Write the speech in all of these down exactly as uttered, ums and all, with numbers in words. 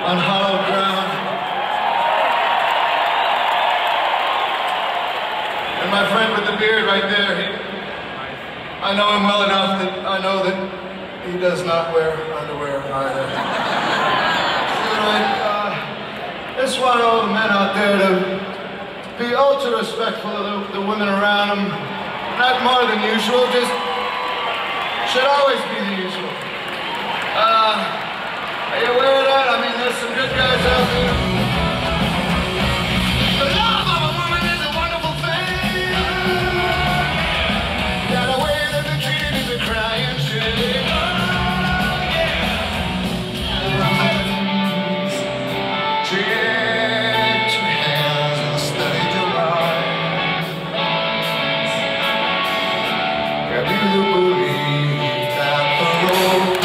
on hollow ground. And my friend with the beard right there, he, I know him well enough that I know that he does not wear underwear either. Right, uh, I just want all the men out there to be ultra respectful of the, the women around them. Not more than usual, just should always be the usual. Uh, are you aware of that? I mean, there's some good guys out there. The love of a woman is a wonderful thing. Got a way that they treat is a crying shame. Take your hands and study your mind. Have you believed that the road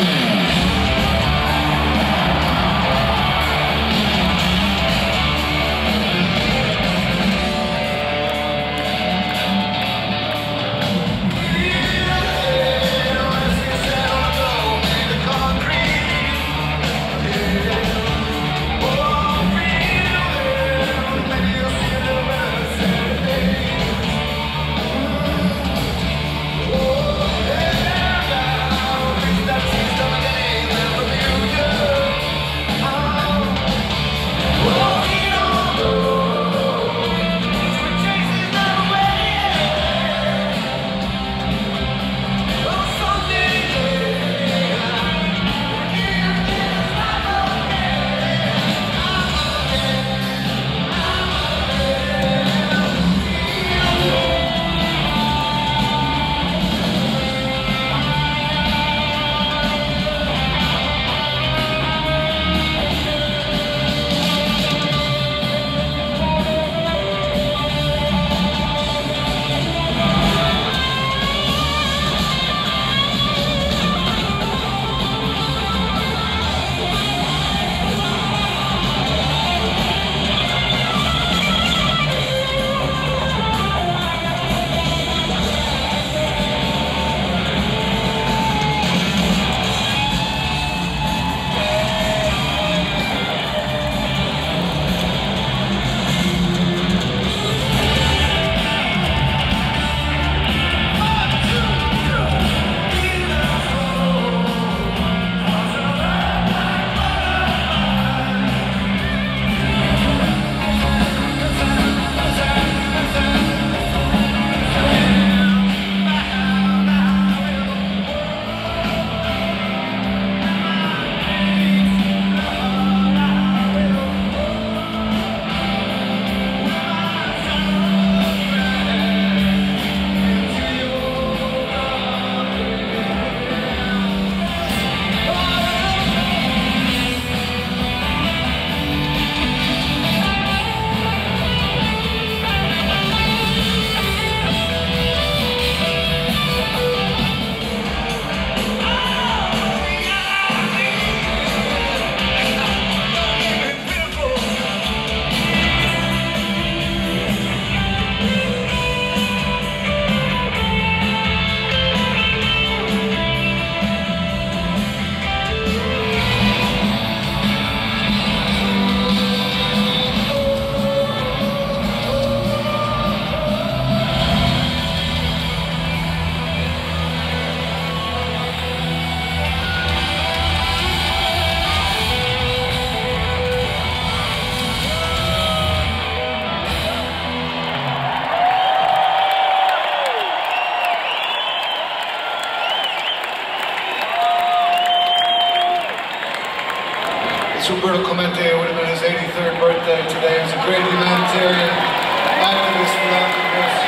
Umberto Clemente would have been his eighty-third birthday today. He was a great humanitarian activist, philanthropist.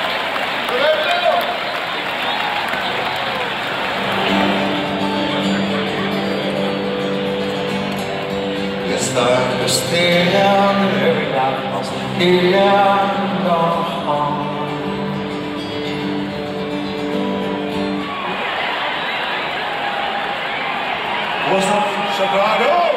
Yes, I understand every night I must hear and go home. What's up, Chicago?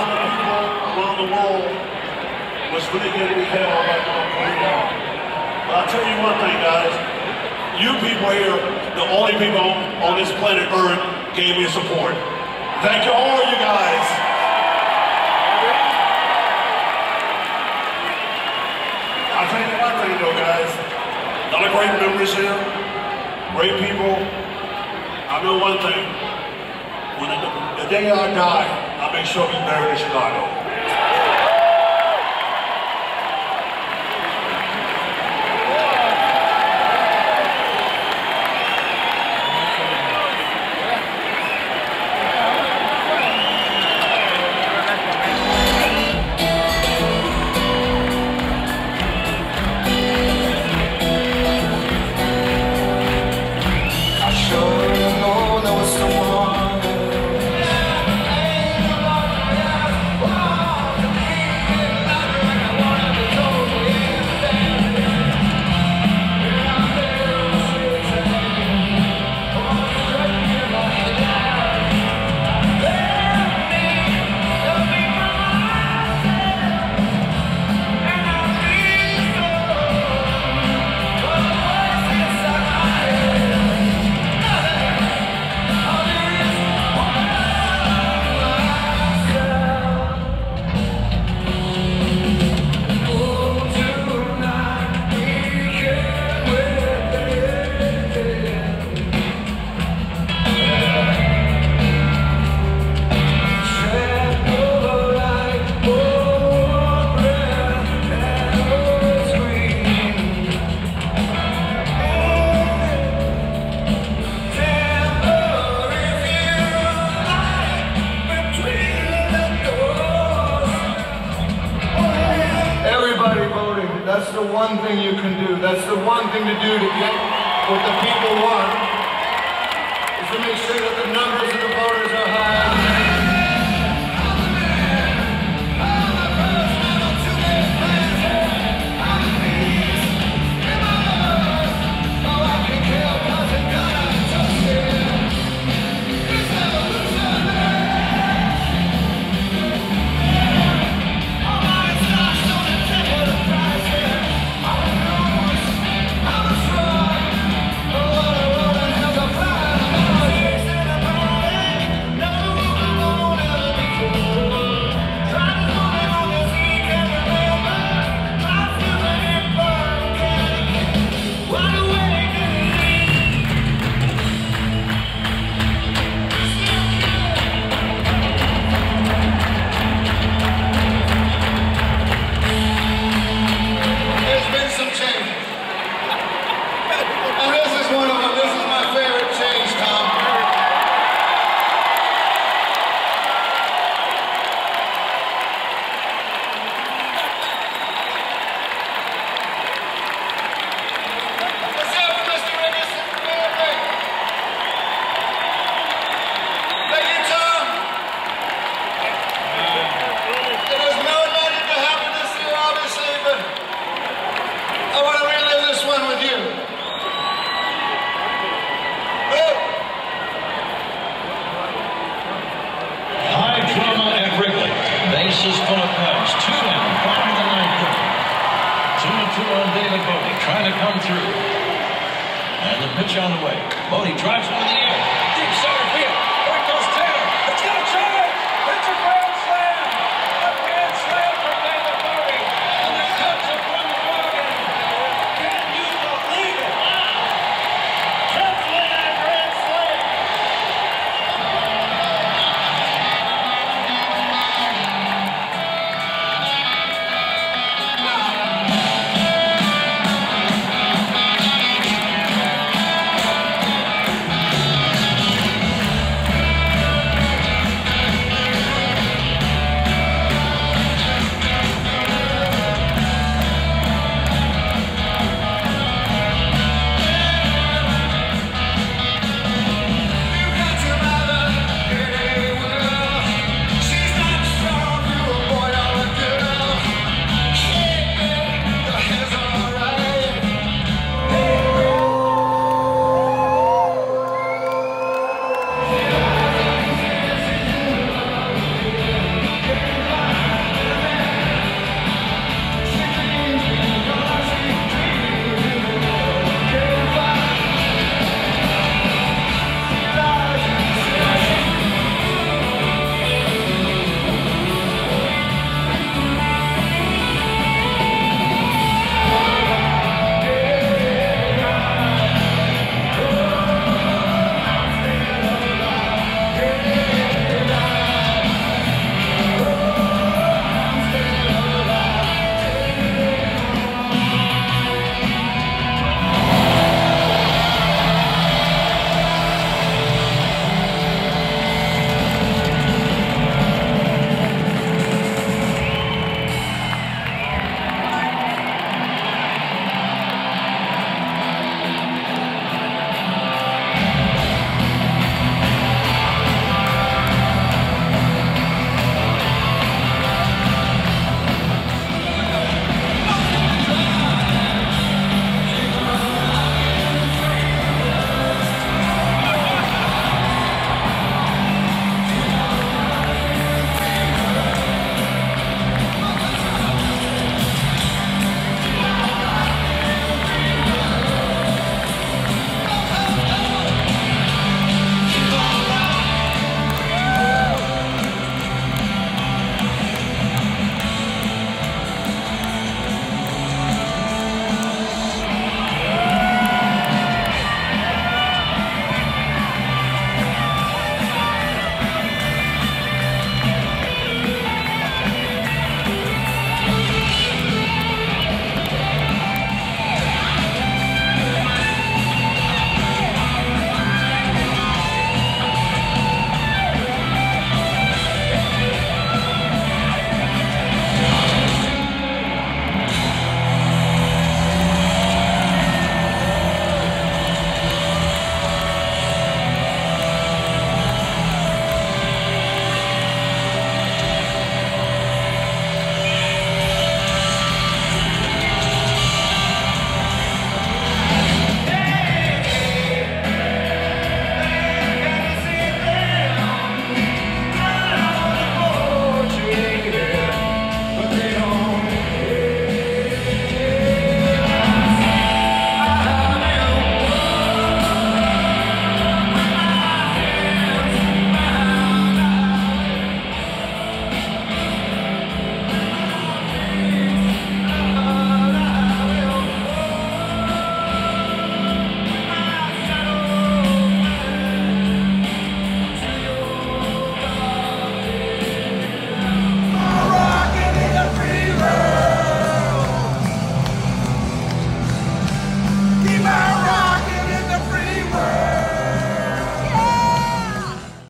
Was really getting hell right now, coming down. I'll tell you one thing, guys. You people here, the only people on this planet Earth, gave me support. Thank you, all you guys. I'll tell you one thing, though, guys. A lot of great memories here, great people. I know one thing. When the, the day I die, I'll make sure he's buried in Chicago. That's the one thing you can do. That's the one thing to do to get what the people want, is to make sure that the numbers of the voters are high. Bases full of runs. Two down, bottom of the ninth inning. Two and two on David Bote, trying to come through. And the pitch on the way. Bote drives one in the air.